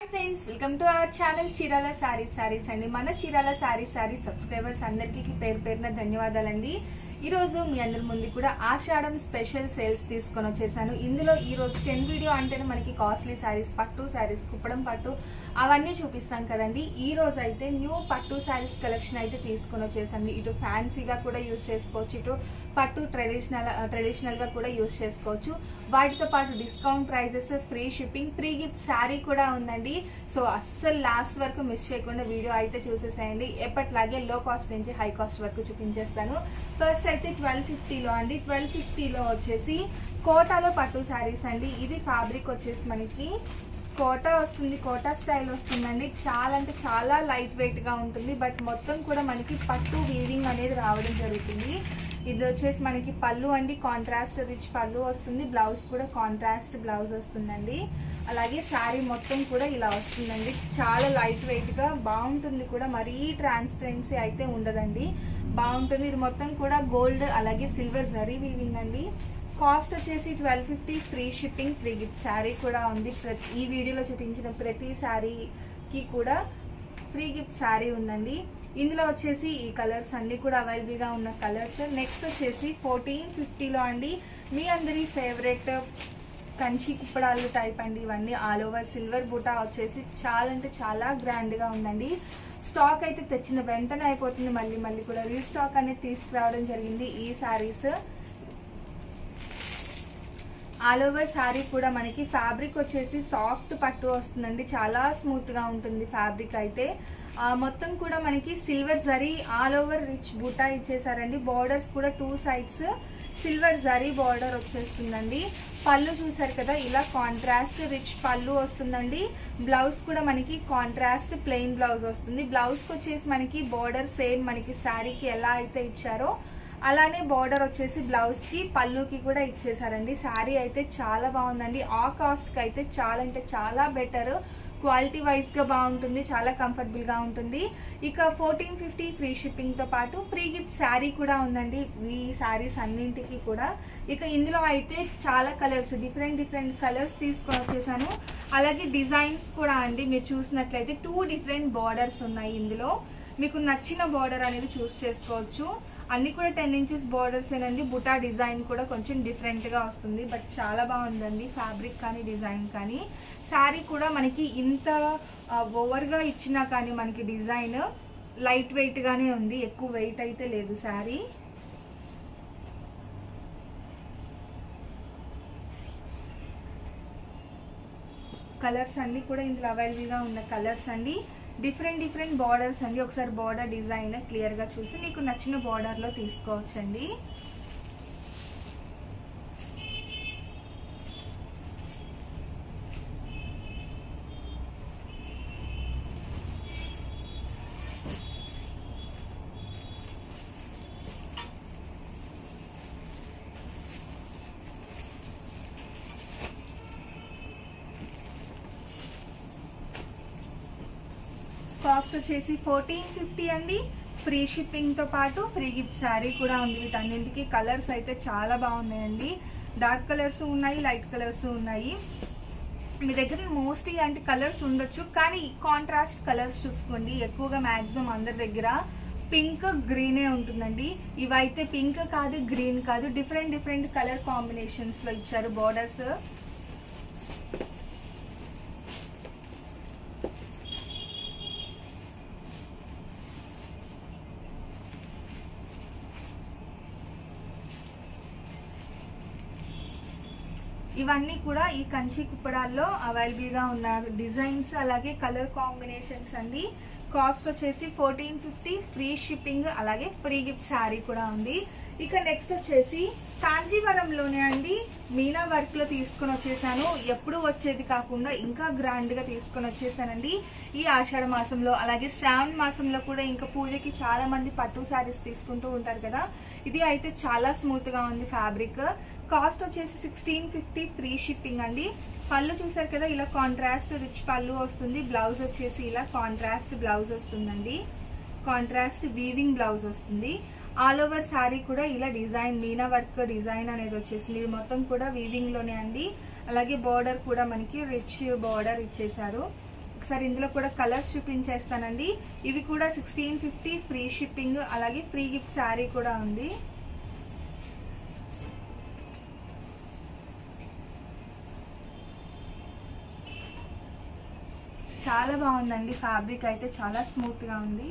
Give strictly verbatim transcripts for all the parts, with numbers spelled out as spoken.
Friends welcome to our channel Chirala saris saris అండి. మన Chirala saris saris subscribers అందరికీ పేరు పేరున ధన్యవాదాలండి. ఈ రోజు మీ అందరి ముందు కూడా ఆషాఢం స్పెషల్ సేల్స్ తీసుకొని వచ్చేసాను. ఇందులో ఈ రోజు టెన్ వీడియో అంటేనే మనకి కాస్ట్లీ సారీస్, పట్టు సారీస్, కుప్పడం పట్టు అవన్నీ చూపిస్తాం కదండి. ఈ రోజు అయితే న్యూ పట్టు సారీస్ కలెక్షన్ అయితే తీసుకొని వచ్చేసాను. ఇటు ఫ్యాన్సీగా కూడా యూజ్ చేసుకోవచ్చు, ఇటు పట్టు ట్రెడిషనల్ ట్రెడిషనల్ గా కూడా యూజ్ చేసుకోవచ్చు. వాటితో పాటు discount prizes, free shipping, free gift sari కూడా ఉందండి. సో అస్సలు లాస్ట్ వరకు మిస్ చేయకుండా వీడియో అయితే చూసేసేయండి. ఎప్పట్లాగే లో కాస్ట్ నుంచి హై కాస్ట్ వరకు చూపించేస్తాను. ఫస్ట్ అయితే ట్వెల్వ్ ఫిఫ్టీలో అండి. ట్వెల్వ్ ఫిఫ్టీలో వచ్చేసి కోటాలో పట్టు శారీస్ అండి. ఇది ఫ్యాబ్రిక్ వచ్చేసి మనకి కోటా వస్తుంది, కోటా స్టైల్ వస్తుందండి. చాలా అంటే చాలా లైట్ వెయిట్ గా ఉంటుంది. బట్ మొత్తం కూడా మనకి పట్టు వీవింగ్ అనేది రావడం జరుగుతుంది. ఇది వచ్చేసి మనకి పళ్ళు అండి, కాంట్రాస్ట్ రిచ్ పళ్ళు వస్తుంది. బ్లౌజ్ కూడా కాంట్రాస్ట్ బ్లౌజ్ వస్తుందండి. అలాగే శారీ మొత్తం కూడా ఇలా వస్తుందండి. చాలా లైట్ వెయిట్ గా బాగుంటుంది కూడా, మరీ ట్రాన్స్పరెన్సీ అయితే ఉండదండి, బాగుంటుంది. ఇది మొత్తం కూడా గోల్డ్ అలాగే సిల్వర్ జరీ వీవింగ్ అండి. కాస్ట్ వచ్చేసి twelve fifty, free shipping, free gift sari కూడా ఉంది. ప్రతి ఈ వీడియోలో చూపించిన ప్రతి శారీకి కూడా ఫ్రీ గిఫ్ట్ శారీ ఉందండి. ఇందులో వచ్చేసి ఈ కలర్స్ అన్ని కూడా అవైలబుల్ గా ఉన్న కలర్స్. నెక్స్ట్ వచ్చేసి ఫోర్టీన్ ఫిఫ్టీలో అండి. మీ అందరి ఫేవరెట్ కంచి కుప్పడాలు టైప్ అండి. ఇవన్నీ ఆల్ ఓవర్ సిల్వర్ బూటా వచ్చేసి చాలా అంటే చాలా గ్రాండ్ గా ఉందండి. స్టాక్ అయితే తెచ్చిన వెంటనే అయిపోతుంది. మళ్ళీ మళ్ళీ కూడా రీస్టాక్ అనేది తీసుకురావడం జరిగింది. ఈ శారీస్ ఆల్ ఓవర్ శారీ కూడా మనకి ఫ్యాబ్రిక్ వచ్చేసి సాఫ్ట్ పట్టు వస్తుందండి. చాలా స్మూత్ గా ఉంటుంది ఫ్యాబ్రిక్ అయితే. మొత్తం కూడా మనకి silver zari all over rich బూటా ఇచ్చేసారండి. బార్డర్స్ కూడా two sides silver zari border వచ్చేస్తుందండి. పళ్ళు చూసారు కదా, ఇలా కాంట్రాస్ట్ రిచ్ పళ్ళు వస్తుందండి. బ్లౌజ్ కూడా మనకి కాంట్రాస్ట్ ప్లెయిన్ బ్లౌజ్ వస్తుంది. బ్లౌజ్ కి వచ్చేసి మనకి బార్డర్ సేమ్ మనకి శారీకి ఎలా అయితే ఇచ్చారో అలానే బార్డర్ వచ్చేసి బ్లౌజ్ కి పళ్ళుకి కూడా ఇచ్చేసారండి. శారీ అయితే చాలా బాగుందండి. ఆ కాస్ట్ కి అయితే చాలా అంటే చాలా బెటర్, క్వాలిటీ వైజ్ గా బాగుంటుంది, చాలా కంఫర్టబుల్ గా ఉంటుంది. ఇక ఫోర్టీన్ ఫిఫ్టీ ఫ్రీ షిప్పింగ్ తో పాటు ఫ్రీ గిఫ్ట్ శారీ కూడా ఉందండి ఈ శారీస్ అన్నింటికి కూడా. ఇక ఇందులో అయితే చాలా కలర్స్, డిఫరెంట్ డిఫరెంట్ కలర్స్ తీసుకొని వచ్చేసాను. అలాగే డిజైన్స్ కూడా అండి. మీరు చూసినట్లయితే టూ డిఫరెంట్ బార్డర్స్ ఉన్నాయి. ఇందులో మీకు నచ్చిన బార్డర్ అనేది చూస్ చేసుకోవచ్చు. అన్ని కూడా టెన్ ఇంచెస్ బార్డర్స్ ఏనండి. బుటా డిజైన్ కూడా కొంచెం డిఫరెంట్ గా వస్తుంది. బట్ చాలా బాగుందండి ఫ్యాబ్రిక్ కానీ డిజైన్ కానీ. శారీ కూడా మనకి ఇంత ఓవర్ గా ఇచ్చినా కానీ మనకి డిజైన్ లైట్ వెయిట్ గానే ఉంది, ఎక్కువ వెయిట్ అయితే లేదు శారీ. కలర్స్ అన్ని కూడా ఇందులో అవైలబుల్ గా ఉన్న కలర్స్ అండి. డిఫరెంట్ డిఫరెంట్ బార్డర్స్ అండి. ఒకసారి బార్డర్ డిజైన్ క్లియర్ గా చూసి మీకు నచ్చిన బార్డర్ లో తీసుకోవచ్చండి. కాస్ట్ వచ్చేసి ఫోర్టీన్ ఫిఫ్టీ అండి. ఫ్రీ షిప్పింగ్ తో పాటు ఫ్రీ గిఫ్ట్ శారీ కూడా ఉంది. వీటన్నింటికి కలర్స్ అయితే చాలా బాగున్నాయండి. డార్క్ కలర్స్ ఉన్నాయి, లైట్ కలర్స్ ఉన్నాయి. మీ దగ్గర మోస్ట్లీ ఇలాంటి కలర్స్ ఉండొచ్చు, కానీ కాంట్రాస్ట్ కలర్స్ చూసుకోండి. ఎక్కువగా మాక్సిమం అందరి దగ్గర పింక్ గ్రీనే ఉంటుందండి. ఇవైతే పింక్ కాదు, గ్రీన్ కాదు, డిఫరెంట్ డిఫరెంట్ కలర్ కాంబినేషన్స్ లో ఇచ్చారు బార్డర్స్. ఇవన్నీ కూడా ఈ కంచి కుప్పడాల్లో అవైలబుల్ గా ఉన్న డిజైన్స్ అలాగే కలర్ కాంబినేషన్స్ అండి. కాస్ట్ వచ్చేసి ఫోర్టీన్ ఫిఫ్టీ, ఫ్రీ షిప్పింగ్ అలాగే ఫ్రీ గిఫ్ట్ శారీ కూడా ఉంది. ఇక నెక్స్ట్ వచ్చేసి కాంజీవరంలోనే అండి మీనా వర్క్ లో తీసుకొని వచ్చేసాను. ఎప్పుడు వచ్చేది కాకుండా ఇంకా గ్రాండ్ గా తీసుకొని వచ్చేసానండి ఈ ఆషాఢ మాసంలో. అలాగే శ్రావణ మాసంలో కూడా ఇంకా పూజకి చాలా మంది పట్టు శారీస్ తీసుకుంటూ ఉంటారు కదా. ఇది అయితే చాలా స్మూత్ గా ఉంది ఫ్యాబ్రిక్. కాస్ట్ వచ్చేసి సిక్స్టీన్ ఫిఫ్టీ, ఫ్రీ షిప్పింగ్ అండి. పళ్ళు చూసారు కదా, ఇలా కాంట్రాస్ట్ రిచ్ పళ్ళు వస్తుంది. బ్లౌజ్ వచ్చేసి ఇలా కాంట్రాస్ట్ బ్లౌజ్ వస్తుందండి. కాంట్రాస్ట్ వీవింగ్ బ్లౌజ్ వస్తుంది. ఆల్ ఓవర్ శారీ కూడా ఇలా డిజైన్ మీనా వర్క్ డిజైన్ అనేది వచ్చేసింది. ఇది మొత్తం కూడా వీవింగ్ లోనే అండి. అలాగే బార్డర్ కూడా మనకి రిచ్ బార్డర్ ఇచ్చేసారు. ఒకసారి ఇందులో కూడా కలర్స్ చూపించేస్తానండి. ఇవి కూడా సిక్స్టీన్ ఫిఫ్టీ ఫ్రీ షిప్పింగ్, అలాగే ఫ్రీ గిఫ్ట్ శారీ కూడా ఉంది. చాలా బాగుందండి, ఫ్యాబ్రిక్ అయితే చాలా స్మూత్ గా ఉంది.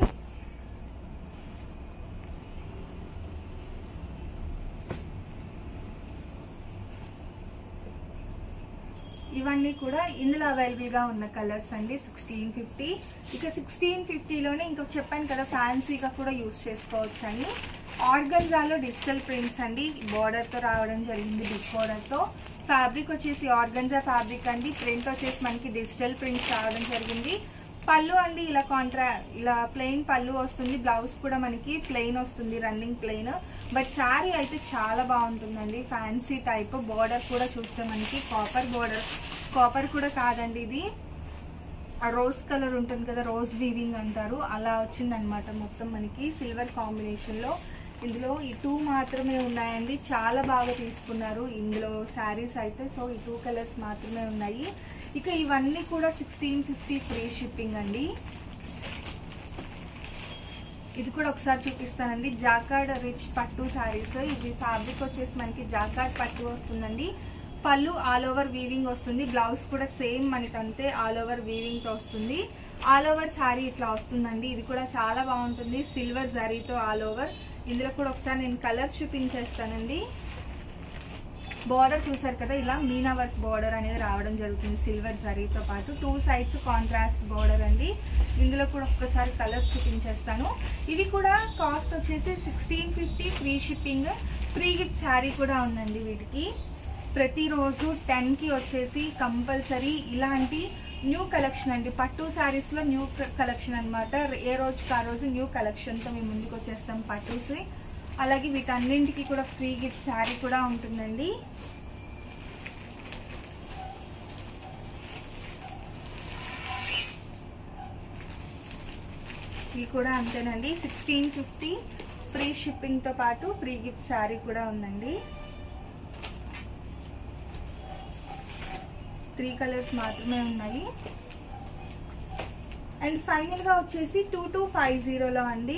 ఇవన్నీ కూడా ఇందులో అవైలబుల్ గా ఉన్న కలర్స్ అండి. సిక్స్టీన్ ఫిఫ్టీ ఇక సిక్స్టీన్ ఫిఫ్టీలోనే ఇంకొక చెప్పాను కదా ఫ్యాన్సీగా కూడా యూజ్ చేసుకోవచ్చు అని. ఆర్గన్జాలో డిజిటల్ ప్రింట్స్ అండి, బోర్డర్ తో రావడం జరిగింది, బిగ్ బోర్డర్ తో. ఫ్యాబ్రిక్ వచ్చేసి ఆర్గన్జా ఫ్యాబ్రిక్ అండి, ప్రింట్ వచ్చేసి మనకి డిజిటల్ ప్రింట్స్ రావడం జరిగింది. పళ్ళు అండి ఇలా కాంట్రా ఇలా ప్లెయిన్ పళ్ళు వస్తుంది, బ్లౌజ్ కూడా మనకి ప్లెయిన్ వస్తుంది, రన్నింగ్ ప్లెయిన్. బట్ శారీ అయితే చాలా బాగుంటుందండి, ఫ్యాన్సీ టైప్. బోర్డర్ కూడా చూస్తే మనకి కాపర్ బోర్డర్, కాపర్ కూడా కాదండి, ఇది రోజ్ కలర్ ఉంటుంది కదా, రోజ్ వీవింగ్ అంటారు, అలా వచ్చింది అనమాట. మొత్తం మనకి సిల్వర్ కాంబినేషన్ లో. ఇందులో ఈ టూ మాత్రమే ఉన్నాయండి, చాలా బాగా తీసుకున్నారు ఇందులో శారీస్ అయితే. సో ఈ టూ కలర్స్ మాత్రమే ఉన్నాయి. ఇక ఇవన్నీ కూడా సిక్స్టీన్ ఫిఫ్టీ ఫ్రీ షిప్పింగ్ అండి. ఇది కూడా ఒకసారి చూపిస్తానండి. జాకార్డ్ రిచ్ పట్టు శారీస్. ఇది ఫ్యాబ్రిక్ వచ్చేసి మనకి జాకార్డ్ పట్టు వస్తుందండి. పళ్ళు ఆల్ ఓవర్ వీవింగ్ వస్తుంది, బ్లౌజ్ కూడా సేమ్ మనకి అంతే ఆల్ ఓవర్ వీవింగ్ తో వస్తుంది. ఆల్ ఓవర్ శారీ ఇట్లా వస్తుందండి. ఇది కూడా చాలా బాగుంటుంది, సిల్వర్ జరీతో ఆల్ ఓవర్. ఇందులో కూడా ఒకసారి నేను కలర్స్ చూపించేస్తానండి. బోర్డర్ చూసారు కదా, ఇలా మీనా వర్క్ బోర్డర్ అనేది రావడం జరుగుతుంది సిల్వర్ జరీతో పాటు. టూ సైడ్స్ కాంట్రాస్ట్ బోర్డర్ అండి. ఇందులో కూడా ఒక్కసారి కలర్స్ చూపించేస్తాను. ఇవి కూడా కాస్ట్ వచ్చేసి sixteen fifty free shipping, free gift sari కూడా ఉందండి. వీటికి ప్రతిరోజు టెన్ కి వచ్చేసి కంపల్సరీ ఇలాంటి న్యూ కలెక్షన్ అండి, పట్టు శారీస్ లో న్యూ కలెక్షన్ అనమాట. ఏ రోజుకి ఆ రోజు న్యూ కలెక్షన్ తో మేము ముందుకు వచ్చేస్తాం పట్టూస్. అలాగే వీటన్నింటికి కూడా ఫ్రీ గిఫ్ట్ శారీ కూడా ఉంటుందండి. ఇవి కూడా అంతేనండి, సిక్స్టీన్ ఫిఫ్టీ ఫ్రీ షిప్పింగ్ తో పాటు ఫ్రీ గిఫ్ట్ శారీ కూడా ఉందండి. త్రీ కలర్స్ మాత్రమే ఉన్నాయి. అండ్ ఫైనల్ గా వచ్చేసి టూ టూ ఫైవ్ జీరోలో అండి.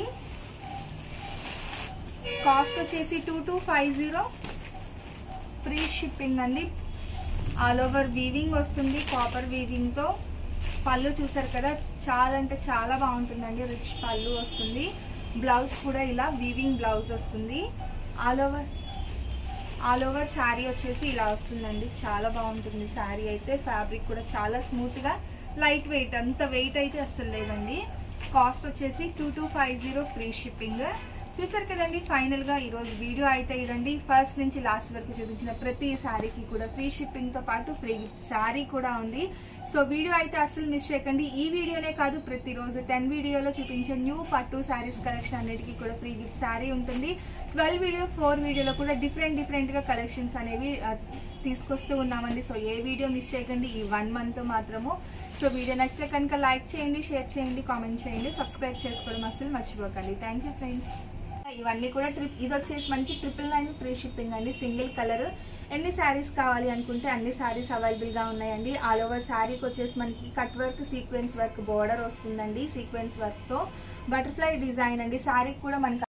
కాస్ట్ వచ్చేసి two two five zero free shipping అండి. ఆల్ ఓవర్ వీవింగ్ వస్తుంది, కాపర్ వీవింగ్ తో. పళ్ళు చూసారు కదా, చాలా అంటే చాలా బాగుంటుందండి, రిచ్ పళ్ళు వస్తుంది. బ్లౌజ్ కూడా ఇలా వీవింగ్ బ్లౌజ్ వస్తుంది. All over all over sari వచ్చేసి ఇలా వస్తుందండి, చాలా బాగుంటుంది శారీ అయితే. ఫ్యాబ్రిక్ కూడా చాలా స్మూత్ గా, లైట్ వెయిట్, అంత వెయిట్ అయితే అస్సలు లేదండి. కాస్ట్ వచ్చేసి two two five zero free shipping. చూసారు కదండి, ఫైనల్ గా ఈ రోజు వీడియో అయితే ఇదండి. ఫస్ట్ నుంచి లాస్ట్ వరకు చూపించిన ప్రతి శారీకి కూడా ఫ్రీ షిప్పింగ్ తో పాటు ఫ్రీ గిఫ్ట్ శారీ కూడా ఉంది. సో వీడియో అయితే అస్సలు మిస్ చేయకండి. ఈ వీడియోనే కాదు, ప్రతిరోజు టెన్ వీడియోలో చూపించే న్యూ పట్టు శారీస్ కలెక్షన్ అన్నిటికీ కూడా ఫ్రీ గిఫ్ట్ శారీ ఉంటుంది. ట్వెల్వ్ వీడియో ఫోర్ వీడియోలో కూడా డిఫరెంట్ డిఫరెంట్ గా కలెక్షన్స్ అనేవి తీసుకొస్తూ ఉన్నామండి. సో ఏ వీడియో మిస్ చేయకండి ఈ వన్ మంత్ మాత్రము. సో వీడియో నచ్చితే కనుక లైక్ చేయండి, షేర్ చేయండి, కామెంట్ చేయండి, సబ్స్క్రైబ్ చేసుకోవడం అస్సలు మర్చిపోకండి. Thank you friends. ఇవన్నీ కూడా ట్రిప్ ఇది వచ్చేసి మనకి ట్రిపుల్ నైన్ ఫ్రీ షిప్పింగ్ అండి, సింగిల్ కలర్. ఎన్ని శారీస్ కావాలి అనుకుంటే అన్ని శారీస్ అవైలబుల్ గా ఉన్నాయండి. ఆల్ ఓవర్ శారీకి వచ్చేసి మనకి cut work, sequence work border వస్తుందండి, సీక్వెన్స్ వర్క్ తో బటర్ఫ్లై డిజైన్ అండి. శారీకి కూడా మనకి